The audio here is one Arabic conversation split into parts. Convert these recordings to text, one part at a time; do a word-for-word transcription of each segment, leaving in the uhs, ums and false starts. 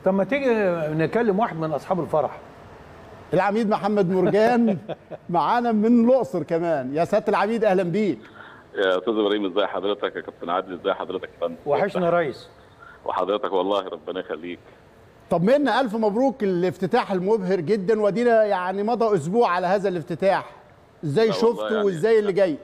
طب ما تيجي نكلم واحد من اصحاب الفرح. العميد محمد مرجان معانا من الاقصر كمان. يا سياده العميد اهلا بيك. يا استاذ ابراهيم ازي حضرتك؟ يا كابتن عادل ازي حضرتك يا فندم؟ وحشنا يا ريس. وحضرتك والله ربنا يخليك. طمنا، الف مبروك الافتتاح المبهر جدا، ودينا يعني مضى اسبوع على هذا الافتتاح، ازاي شفته يعني وازاي اللي جاي؟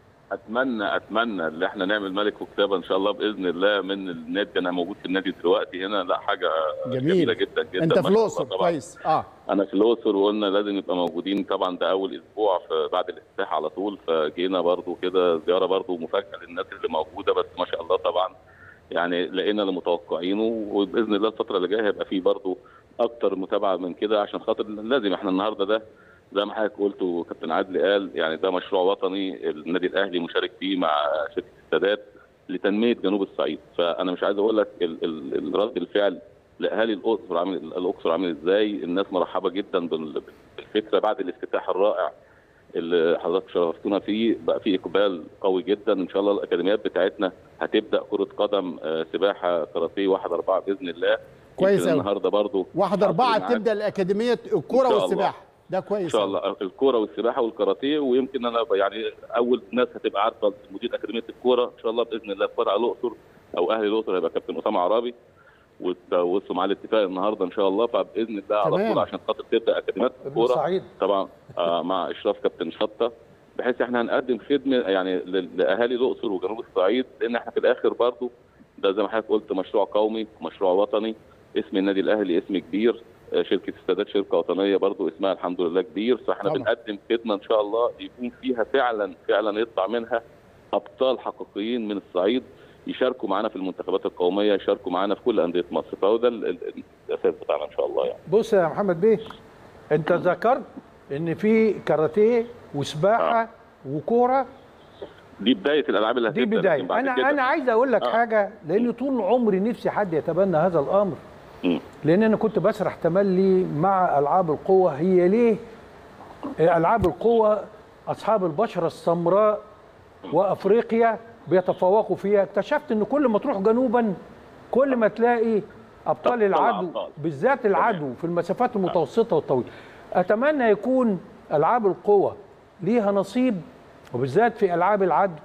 اتمنى اتمنى ان احنا نعمل ملك وكتابه ان شاء الله باذن الله من النادي. انا موجود في النادي دلوقتي هنا، لا حاجه جميل. جميله جدا جدا. انت في الاقصر كويس؟ اه انا في الاقصر، وقلنا لازم نبقى موجودين طبعا، ده اول اسبوع بعد الافتتاح على طول، فجينا برضو كده زياره برضو مفاجاه للناس اللي موجوده، بس ما شاء الله طبعا يعني لقينا اللي متوقعينه، وباذن الله الفتره اللي جايه هيبقى فيه برضو اكتر متابعه من كده، عشان خاطر لازم احنا النهارده ده زي ما حضرتك قلت وكابتن عادل قال، يعني ده مشروع وطني النادي الاهلي مشارك فيه مع شركه السادات لتنميه جنوب الصعيد. فانا مش عايز اقول لك رد الفعل لاهالي الاقصر عامل الاقصر عامل ازاي. الناس مرحبه جدا بالفكره بعد الافتتاح الرائع اللي حضرتك شرفتونا فيه، بقى فيه اقبال قوي جدا. ان شاء الله الاكاديميات بتاعتنا هتبدا كره قدم، سباحه، كاراتيه، واحد اربعه باذن الله. كويس قوي. النهارده برضه واحد اربعه تبدا الاكاديميه الكوره والسباحه، ده كويس ان شاء الله. الكوره والسباحه والكاراتيه، ويمكن انا يعني اول ناس هتبقى عارفه مدير اكاديميه الكوره ان شاء الله باذن الله في فرع الاقصر او اهلي الاقصر هيبقى كابتن اسامه عرابي، ووصلوا معاه الاتفاق النهارده ان شاء الله، فباذن الله على طول عشان خاطر تبدا اكاديميات الكوره طبعا آه مع اشراف كابتن شطه، بحيث احنا هنقدم خدمه يعني لاهالي الاقصر وجنوب الصعيد، لان احنا في الاخر برضه ده زي ما حضرتك قلت مشروع قومي، مشروع وطني. اسم النادي الاهلي اسم كبير، شركه السادات شركه وطنيه برضو اسمها الحمد لله كبير، فاحنا طبعا بنقدم خدمه ان شاء الله يكون فيها فعلا فعلا يطلع منها ابطال حقيقيين من الصعيد يشاركوا معانا في المنتخبات القوميه، يشاركوا معانا في كل انديه مصر، فهو ده الاساس بتاعنا ان شاء الله يعني. بص يا محمد بيه، انت ذكرت ان في كاراتيه وسباحه آه. وكوره، دي بدايه الالعاب اللي هتبدا. دي بدايه. انا كده. انا عايز اقول لك آه. حاجه، لان طول عمري نفسي حد يتبنى هذا الامر، م. لان انا كنت بسرح تملي مع العاب القوه. هي ليه العاب القوه اصحاب البشره السمراء وافريقيا بيتفوقوا فيها؟ اكتشفت ان كل ما تروح جنوبا كل ما تلاقي ابطال العدو، بالذات العدو في المسافات المتوسطه والطويله. اتمنى يكون العاب القوه ليها نصيب، وبالذات في العاب العدو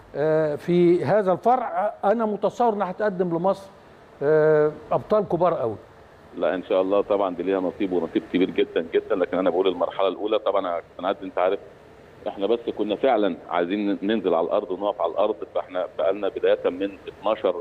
في هذا الفرع. انا متصور انها هتقدم لمصر ابطال كبار قوي. لا ان شاء الله طبعا دي ليها نصيب ونصيب كبير جدا جدا، لكن انا بقول المرحله الاولى طبعا يا كابتن عادل انت عارف احنا بس كنا فعلا عايزين ننزل على الارض ونقف على الارض، فاحنا بقالنا بدايه من اتناشر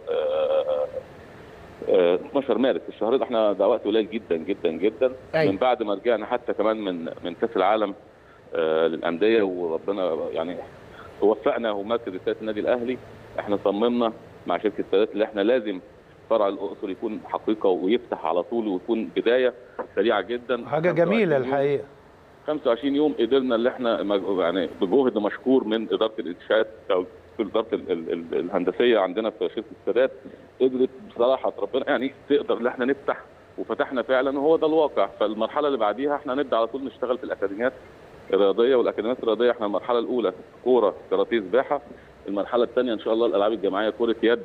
اتناشر مارس الشهر ده، احنا ده وقت قليل جدا جدا جدا. أي. من بعد ما رجعنا حتى كمان من من كاس العالم للانديه، وربنا يعني وفقنا ومركز رساله النادي الاهلي، احنا صممنا مع شركه السادات اللي احنا لازم فرع الاقصر يكون حقيقه ويفتح على طول ويكون بدايه سريعه جدا. حاجه جميله الحقيقه. خمسة وعشرين يوم قدرنا اللي احنا يعني بجهد مشكور من اداره الانشاءات او اداره الهندسيه عندنا في شركه السادات، قدرت بصراحه ربنا يعني تقدر ان احنا نفتح، وفتحنا فعلا وهو ده الواقع. فالمرحله اللي بعديها احنا نبدا على طول نشتغل في الاكاديميات الرياضيه، والاكاديميات الرياضيه احنا المرحله الاولى كوره كاراتيه سباحه، المرحله الثانيه ان شاء الله الالعاب الجماعيه كره يد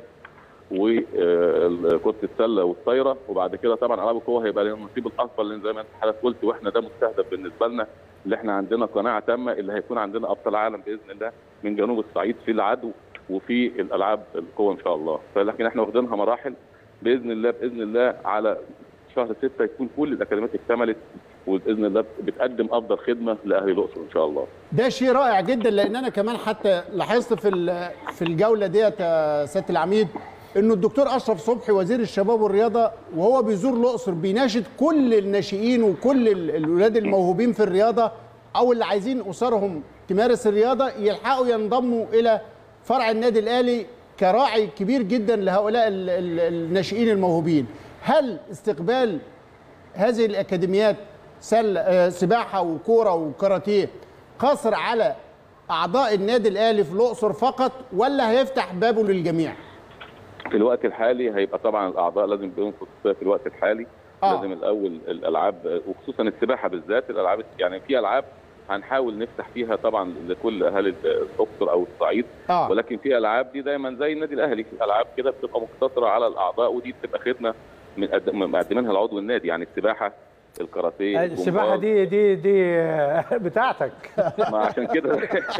وكره السله والطايره، وبعد كده طبعا العاب القوه هيبقى لها النصيب الاكبر، لان زي ما انت حضرتك قلت واحنا ده مستهدف بالنسبه لنا، اللي احنا عندنا قناعه تامه اللي هيكون عندنا ابطال عالم باذن الله من جنوب الصعيد في العدو وفي الالعاب القوه ان شاء الله. فلكن احنا واخدينها مراحل باذن الله باذن الله على شهر ستة يكون كل الاكاديميات اكتملت، وباذن الله بتقدم افضل خدمه لاهل الاقصر ان شاء الله. ده شيء رائع جدا، لان انا كمان حتى لاحظت في في الجوله ديت يا سياده العميد انه الدكتور اشرف صبحي وزير الشباب والرياضه وهو بيزور الاقصر بيناشد كل الناشئين وكل الاولاد الموهوبين في الرياضه او اللي عايزين اسرهم تمارس الرياضه يلحقوا ينضموا الى فرع النادي الاهلي كراعي كبير جدا لهؤلاء الناشئين الموهوبين. هل استقبال هذه الاكاديميات سباحه وكوره وكاراتيه قاصر على اعضاء النادي الاهلي في الاقصر فقط، ولا هيفتح بابه للجميع؟ في الوقت الحالي هيبقى طبعا الاعضاء لازم يكونوا في الوقت الحالي. آه. لازم الاول الالعاب وخصوصا السباحه بالذات، الالعاب يعني في العاب هنحاول نفتح فيها طبعا لكل اهالي الاقصر او الصعيد. آه. ولكن في العاب دي دايما زي النادي الاهلي، في العاب كده بتبقى مقتصره على الاعضاء، ودي بتبقى خدمه مقدمينها لعضو النادي، يعني السباحه، الكاراتيه، السباحه دي دي دي بتاعتك. ما عشان كده.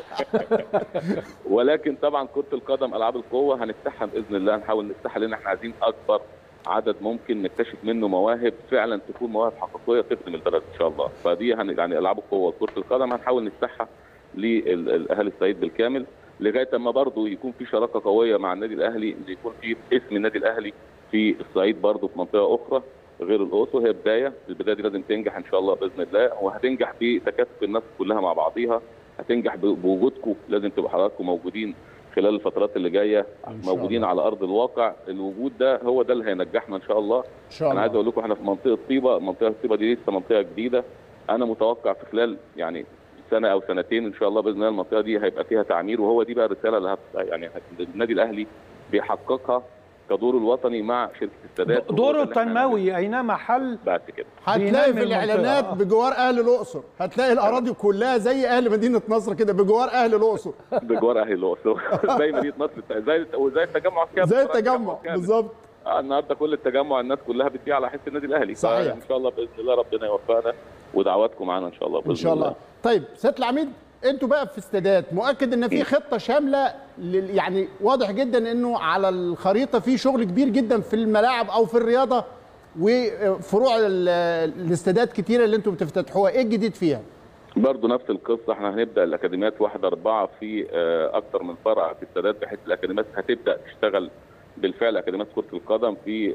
ولكن طبعا كره القدم العاب القوه هنفتحها باذن الله، هنحاول نفتحها لان احنا عايزين اكبر عدد ممكن نكتشف منه مواهب فعلا تكون مواهب حقيقيه تخدم البلد ان شاء الله. فدي هن يعني العاب القوه وكره القدم هنحاول نفتحها للاهالي الصعيد بالكامل، لغايه اما برضه يكون في شراكه قويه مع النادي الاهلي، ان يكون في اسم النادي الاهلي في الصعيد برضه في منطقه اخرى غير الاقصر. هي بدايه، البدايه دي لازم تنجح ان شاء الله باذن الله، وهتنجح بتكاتف الناس كلها مع بعضيها، هتنجح بوجودكم، لازم تبقى حضراتكم موجودين خلال الفترات اللي جايه، موجودين على ارض الواقع. الوجود ده هو ده اللي هينجحنا ان شاء الله. ان شاء الله. انا عايز اقول لكم احنا في منطقه طيبه، منطقه طيبه دي لسه منطقه جديده، انا متوقع في خلال يعني سنه او سنتين ان شاء الله باذن الله المنطقه دي هيبقى فيها تعمير، وهو دي بقى الرساله اللي يعني النادي الاهلي بيحققها كدوره الوطني مع شركه السادات. دوره التنموي اينما حل بعد كده هتلاقي في الاعلانات بجوار اهل الاقصر، هتلاقي الاراضي كلها زي اهل مدينه نصر كده بجوار اهل الاقصر. بجوار اهل الاقصر زي مدينه نصر، زي وزي التجمع كده، زي التجمع بالظبط. آه النهارده كل التجمع الناس كلها بتبيع على حس النادي الاهلي. صحيح. ان شاء الله باذن الله ربنا يوفقنا ودعواتكم معانا ان شاء الله باذن ان شاء الله. الله. طيب سياده العميد، انتوا بقى في استادات مؤكد ان في خطه شامله، يعني واضح جدا انه على الخريطه في شغل كبير جدا في الملاعب او في الرياضه وفروع الاستادات كتيره اللي انتوا بتفتتحوها، ايه الجديد فيها؟ برضه نفس القصه، احنا هنبدا الاكاديميات واحد أربعة في اكثر من فرع في السادات، بحيث الاكاديميات هتبدا تشتغل بالفعل، اكاديميات كره القدم في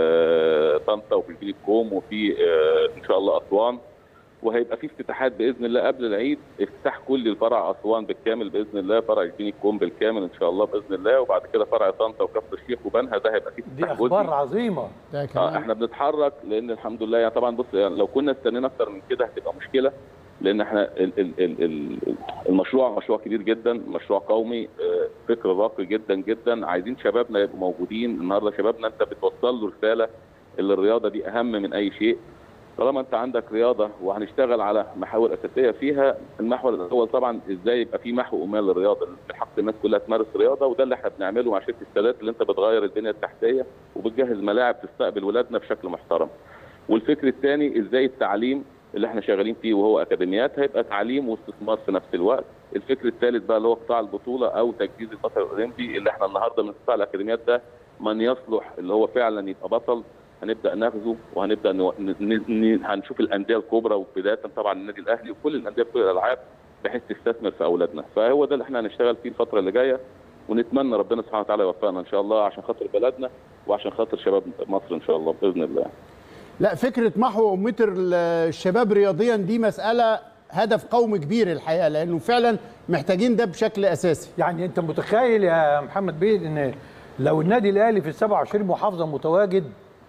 طنطا وفي الفيليب كوم وفي ان شاء الله اسوان، وهيبقى في افتتاحات باذن الله قبل العيد، افتتاح كل الفرع اسوان بالكامل باذن الله، فرع الفيليب كوم بالكامل ان شاء الله باذن الله، وبعد كده فرع طنطا وكفر الشيخ وبنها، ده هيبقى فيه دي اخبار عظيمه. اه احنا بنتحرك لان الحمد لله يعني طبعا بص يعني لو كنا استنينا اكتر من كده هتبقى مشكله، لان احنا ال ال ال ال المشروع مشروع كبير جدا، مشروع قومي، فكر راقي جدا جدا، عايزين شبابنا يبقوا موجودين. النهارده شبابنا انت بتوصل له رساله ان الرياضه دي اهم من اي شيء. طالما انت عندك رياضه وهنشتغل على محاور اساسيه فيها، المحور الاول طبعا ازاي يبقى في محو امال للرياضه، بحق الناس كلها تمارس رياضه، وده اللي احنا بنعمله مع شركه السادات، اللي انت بتغير البنيه التحتيه وبتجهز ملاعب تستقبل ولادنا بشكل محترم. والفكر الثاني ازاي التعليم اللي احنا شغالين فيه وهو اكاديميات هيبقى تعليم واستثمار في نفس الوقت. الفكر الثالث بقى اللي هو قطاع البطوله او تجهيز البطل الاولمبي، اللي احنا النهارده من قطاع الاكاديميات ده من يصلح اللي هو فعلا يبقى بطل هنبدا ناخذه، وهنبدا ن... ن... ن... هنشوف الانديه الكبرى وبدايه طبعا النادي الاهلي وكل الانديه في كل الالعاب بحيث تستثمر في اولادنا. فهو ده اللي احنا هنشتغل فيه الفتره اللي جايه، ونتمنى ربنا سبحانه وتعالى يوفقنا ان شاء الله عشان خاطر بلدنا وعشان خاطر شباب مصر ان شاء الله باذن الله. لا، فكره محو متر الشباب رياضيا دي مساله هدف قومي كبير الحقيقه، لانه فعلا محتاجين ده بشكل اساسي. يعني انت متخيل يا محمد بيه ان لو النادي الاهلي في السبعة وعشرين محافظه متواجد،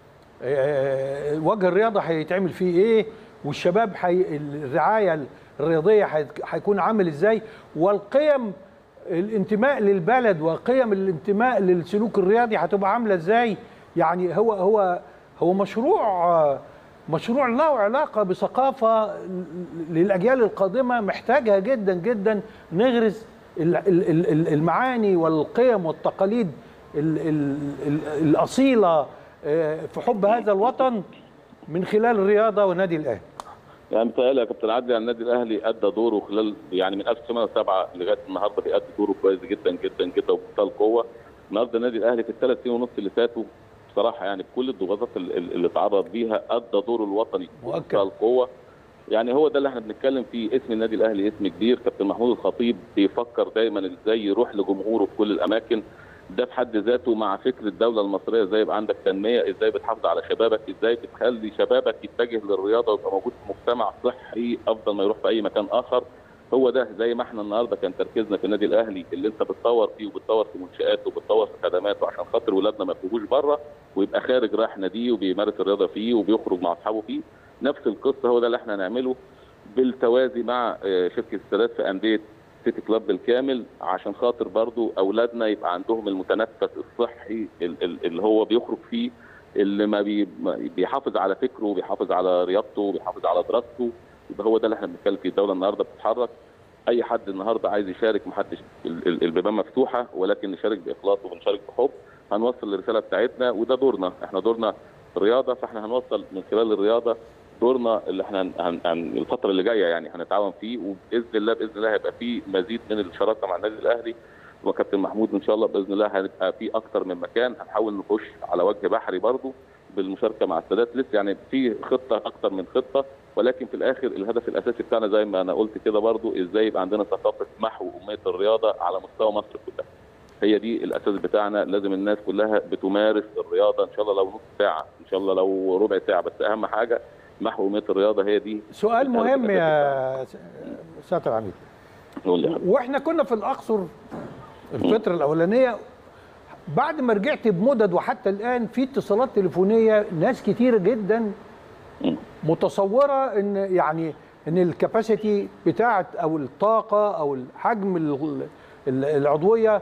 وجه الرياضه هيتعمل فيه ايه، والشباب حي... الرعايه الرياضيه هيكون عامل ازاي، والقيم الانتماء للبلد وقيم الانتماء للسلوك الرياضي هتبقى عامله ازاي. يعني هو هو هو مشروع مشروع له علاقه بثقافه للاجيال القادمه محتاجها جدا جدا، نغرس المعاني والقيم والتقاليد الاصيله في حب هذا الوطن من خلال الرياضه والنادي الاهلي. يعني متهيألي يا كابتن عدلي النادي الاهلي ادى دوره خلال يعني من ألف وتسعمائة وسبعة لغايه النهارده بيأدي دوره كويس جدا جدا جدا وبمنتهى القوه. النهارده النادي الاهلي في الثلاث سنين ونص اللي فاتوا بصراحه يعني بكل الضغوطات اللي اتعرض بيها ادى دوره الوطني بمنتهى القوه. يعني هو ده اللي احنا بنتكلم فيه، اسم النادي الاهلي اسم كبير. كابتن محمود الخطيب بيفكر دايما ازاي يروح لجمهوره في كل الاماكن، ده في حد ذاته مع فكر الدوله المصريه، ازاي يبقى عندك تنميه، ازاي بتحافظ على شبابك، ازاي بتخلي شبابك يتجه للرياضه ويبقى موجود في مجتمع صحي افضل ما يروح في اي مكان اخر. هو ده زي ما احنا النهارده كان تركيزنا في النادي الاهلي اللي انت بتطور فيه وبتطور في منشاته وبتطور في خدماته عشان خاطر ولادنا ما يخرجوش بره ويبقى خارج رايح ناديه وبيمارس الرياضه فيه وبيخرج مع اصحابه فيه. نفس القصه هو ده اللي احنا هنعمله بالتوازي مع شركه السادات في انديه سيتي كلاب بالكامل، عشان خاطر برضو اولادنا يبقى عندهم المتنفس الصحي اللي هو بيخرج فيه، اللي ما بيحافظ على فكره وبيحافظ على رياضته وبيحافظ على دراسته. يبقى هو ده اللي احنا بنتكلم فيه. الدوله النهارده بتتحرك، اي حد النهارده عايز يشارك محدش، البيبان مفتوحه، ولكن نشارك باخلاص وبنشارك بحب، هنوصل الرساله بتاعتنا وده دورنا. احنا دورنا رياضه، فاحنا هنوصل من خلال الرياضه دورنا اللي احنا هن هن الفتره اللي جايه يعني هنتعاون فيه، وباذن الله باذن الله هيبقى فيه مزيد من الشراكه مع النادي الاهلي وكابتن محمود. ان شاء الله باذن الله هنبقى في اكتر من مكان، هنحاول نخش على وجه بحري برضو بالمشاركه مع السادات. لسه يعني في خطه اكتر من خطه، ولكن في الاخر الهدف الاساسي بتاعنا زي ما انا قلت كده برضو، ازاي يبقى عندنا ثقافه محو اميه الرياضه على مستوى مصر كلها. هي دي الاساس بتاعنا، لازم الناس كلها بتمارس الرياضه، ان شاء الله لو نص ساعه، ان شاء الله لو ربع ساعه، بس اهم حاجه محو اميه الرياضه. هي دي سؤال مهم يا سياده العميد. واحنا كنا في الاقصر الفتره الاولانيه، بعد ما رجعت بمدد وحتى الان في اتصالات تليفونيه، ناس كتيره جدا متصوره ان يعني ان الكباسيتي بتاعه او الطاقه او حجم العضويه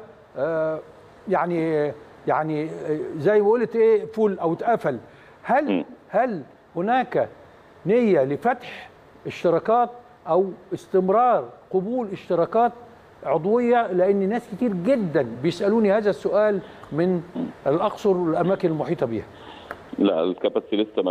يعني يعني زي ما قلت ايه فول او اتقفل. هل هل هناك نيه لفتح اشتراكات او استمرار قبول اشتراكات عضويه؟ لان ناس كتير جدا بيسالوني هذا السؤال من الاقصر والاماكن المحيطه بيها. لا الكباسيتي لسه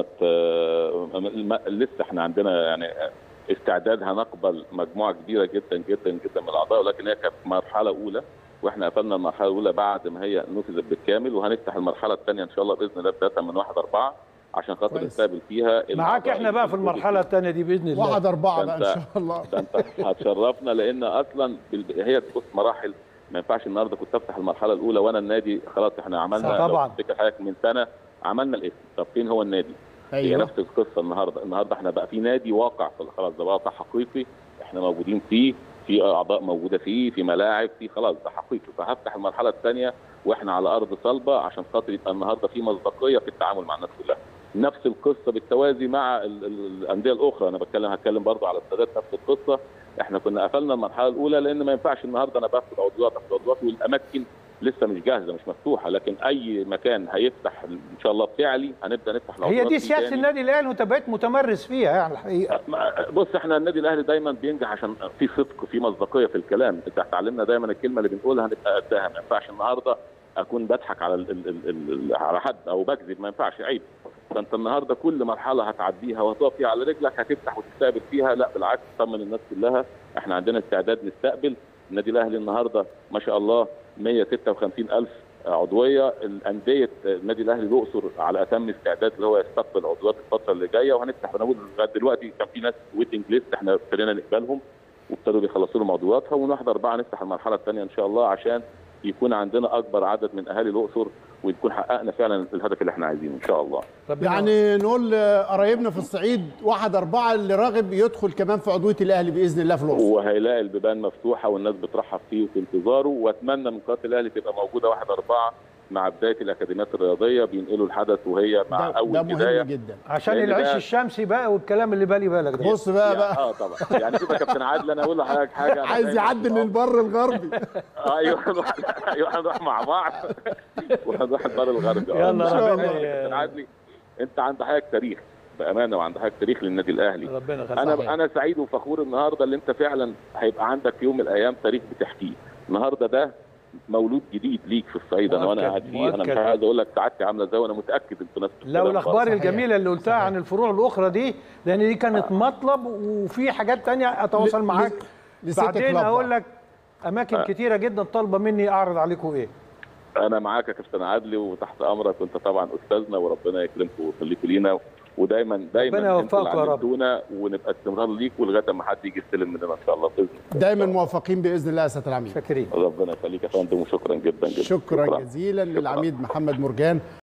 ما لسه احنا عندنا يعني استعداد، هنقبل مجموعه كبيره جدا جدا جدا من الاعضاء، ولكن هي كانت مرحله اولى واحنا قفلنا المرحله الاولى بعد ما هي نفذت بالكامل، وهنفتح المرحله الثانيه ان شاء الله باذن الله بدايه من واحد أربعة عشان خاطر نستقبل فيها معاك احنا بقى في المرحله الثانيه دي باذن الله. واحد أربعة بقى ان شاء الله. انت هتشرفنا، لان اصلا هي بص مراحل، ما ينفعش النهارده كنت افتح المرحله الاولى وانا النادي خلاص احنا عملنا طبعا تفتكر حضرتك من سنه عملنا الاسم، طب فين هو النادي؟ أيوة. هي نفس القصه النهارده، النهارده احنا بقى في نادي واقع خلاص، ده واقع حقيقي احنا موجودين فيه، في اعضاء موجوده فيه، في ملاعب، في خلاص ده حقيقي. فهفتح المرحله الثانيه واحنا على ارض صلبه عشان خاطر يبقى النهارده في مصداقيه في التعامل مع الناس كلها. نفس القصه بالتوازي مع الانديه الاخرى، انا بتكلم هتكلم برضه على السادات نفس القصه. احنا كنا قفلنا المرحله الاولى لان ما ينفعش النهارده انا باخد عضويات باخد عضويات والاماكن لسه مش جاهزه مش مفتوحه، لكن اي مكان هيفتح ان شاء الله فعلي هنبدا نفتح العضويات. هي دي سياسه النادي الاهلي وانت بقيت متمرس فيها يعني الحقيقه. بص احنا النادي الاهلي دايما بينجح عشان في صدق في مصداقيه في الكلام، انت اتعلمنا دايما الكلمه اللي بنقولها هنبقى قدها، ما ينفعش النهارده اكون بضحك على ال ال ال ال على حد او بكذب، ما ينفعش، عيب. فانت النهارده كل مرحله هتعديها وهتقف فيها على رجلك هتفتح وتستقبل فيها، لا بالعكس طمن الناس كلها احنا عندنا استعداد نستقبل. النادي الاهلي النهارده ما شاء الله مية وستة وخمسين ألف عضويه، الانديه النادي الاهلي الاقصر على اتم استعداد اللي هو يستقبل عضويات الفتره اللي جايه، وهنفتح بنقول لغايه دلوقتي كان في ناس ويتنج ليست احنا ابتدينا نقبلهم وابتدوا بيخلصوا لهم عضوياتها، ومن واحد أربعة نفتح المرحله الثانيه ان شاء الله عشان يكون عندنا اكبر عدد من اهالي الاقصر ونكون حققنا فعلا الهدف اللي احنا عايزينه ان شاء الله. يعني نقول قرايبنا في الصعيد واحد أربعة اللي راغب يدخل كمان في عضويه الاهلي باذن الله في الاقصر، وهيلاقي البيبان مفتوحه والناس بترحب فيه وفي انتظاره، واتمنى من قناه الاهلي تبقى موجوده واحد أربعة مع بدايه الاكاديميات الرياضيه بينقلوا الحدث وهي مع ده اول ده بدايه مهم جدا عشان العيش الشمسي بقى والكلام اللي بالي بالك ده. بص بقى بقى اه طبعا يعني شوف يا كابتن عادل انا اقول لحضرتك حاجه عايز يعدل للبر الغربي. ايوه ايوه هنروح مع بعض وهنروح البر الغربي. يلا ربنا كابتن عادل انت عند حضرتك تاريخ بامانه وعند حضرتك تاريخ للنادي الاهلي. ربنا يخليك. انا انا سعيد وفخور النهارده اللي انت فعلا هيبقى عندك في يوم من الايام تاريخ بتحكيه. النهارده ده مولود جديد ليك في الصعيد، انا وانا قاعد فيه انا مش عايز اقول لك سعادتي عامله ازاي وانا متاكد انتوا ناس لو الاخبار الجميله اللي قلتها عن الفروع الاخرى دي، لان دي كانت مطلب وفي حاجات ثانيه اتواصل معاك بعدين اقول لك اماكن آه. كتيره جدا طالبه مني اعرض عليكم ايه. انا معاك يا كابتن عادلي وتحت امرك، وانت طبعا استاذنا وربنا يكرمكم ويخليكم لينا، ودايما دايما انتوا اللي علمتونا ونبقى استمرار ليك ولغايه ما حد يجي يستلم مننا ان شاء الله باذن الله. دايما موفقين باذن الله يا سياده العميد. شاكرين. ربنا يخليك يا فندم وشكرا جدا جدا. شكرا, شكرا جزيلا للعميد محمد مرجان.